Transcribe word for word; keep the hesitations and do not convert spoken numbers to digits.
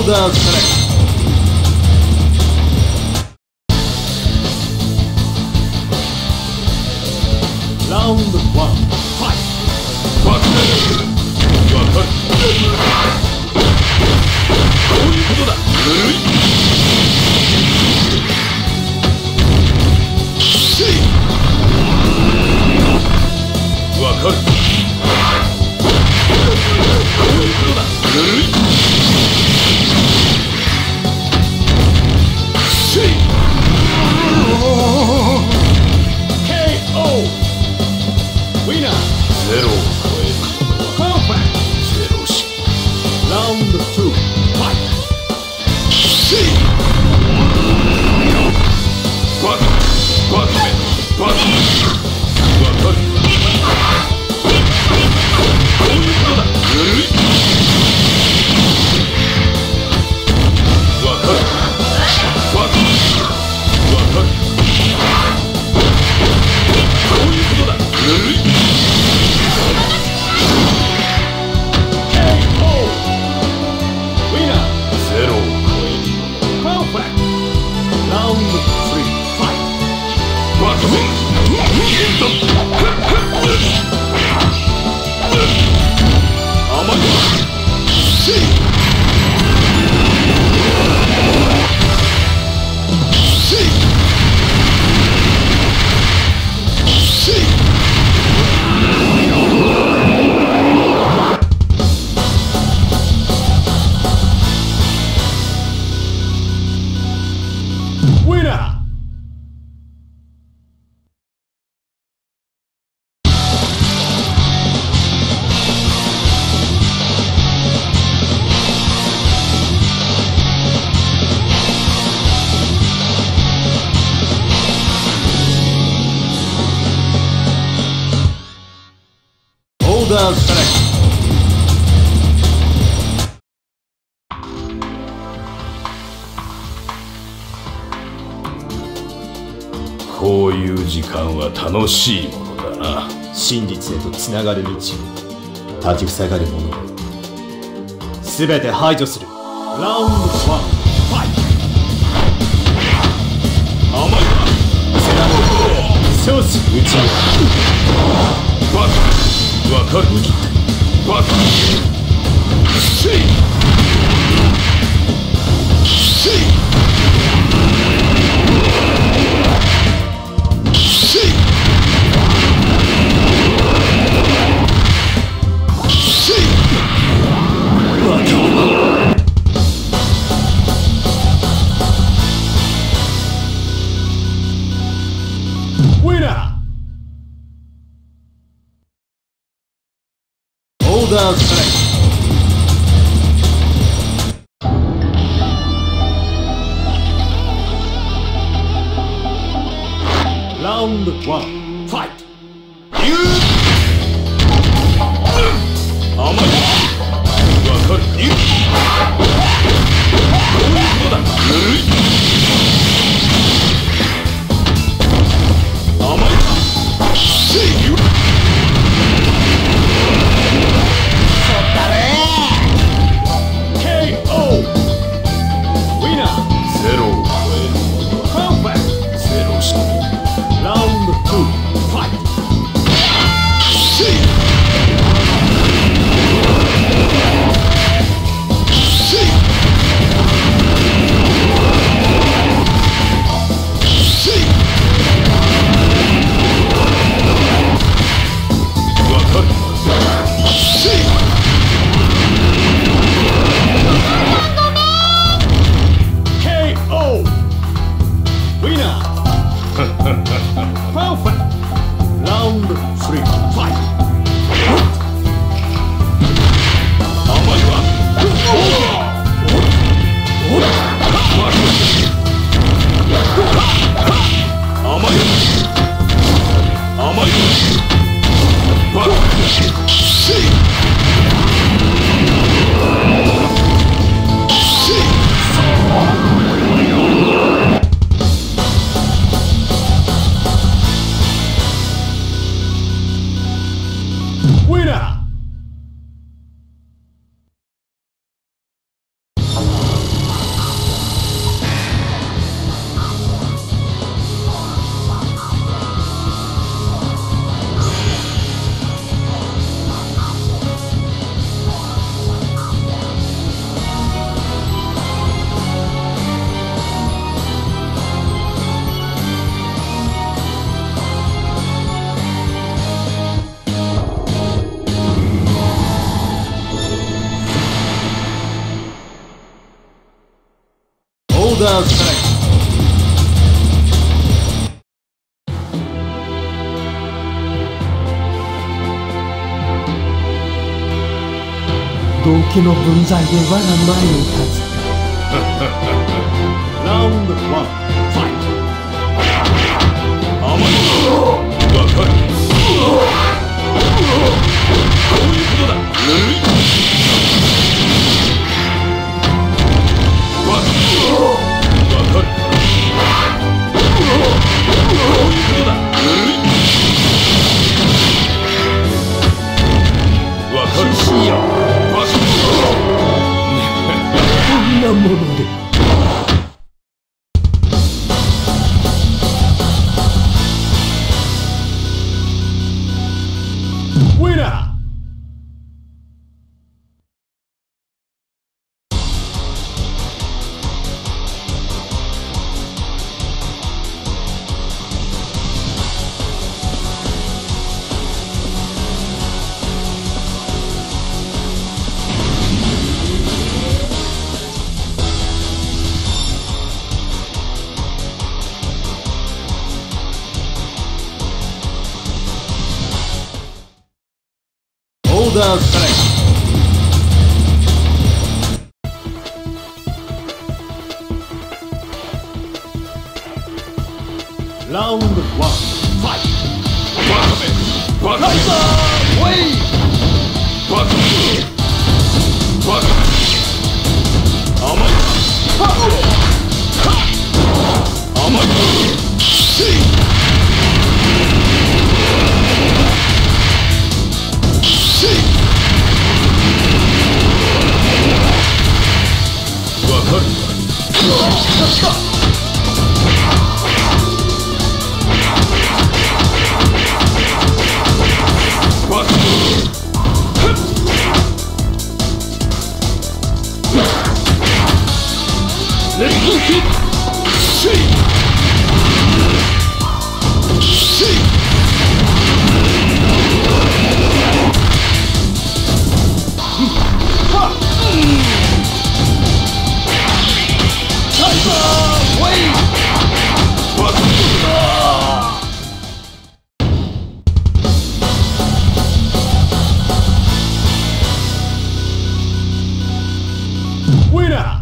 Order select. Round one, fight! わかる。こういうことだ。ぬるい。せい。わかる。こういうことだ。ぬるい。せい。ケーオー ウィナーゼロを超えるパーフェクトゼロしラウンドツーファイトシーバカバカめバカわかるこういうことだぬるいわかるバカわかるこういうことだぬるいOrder select. こういう時間は楽しいものだな。 真実へとつながる道を立ちふさがる者を全て排除する。 ラウンドワンファイト。甘いな。 少子打ち合う。 バカわかる。バカせいせいせいせいバカウィナーOrder select. Round one, fight. You. 甘い。わかる。You. こういうことだ。ぬるい。甘い。See you.ゼロを超えるパーフェクトゼロしかラウンドツーオーダーストライク。 動機の分際で我が前に立つ。 ラウンドワン、ファイト。甘い。わかる。こういうことだ。ぬるい。わかる。わかる。こういうことだ。ぬるい。わかる。しよ。わかる。 こんなもので。 Winner! オーダーストライク。 ラウンドワン、ファイト。バカめ。バカめ。 ライザーウェイ。 バカめ。バカめ。甘いか。はっ。甘いか。せい。せい。わかる。バカ。レッツヒット。せい。せい。はっ。 ライザーウェイ。 バカ。Winner!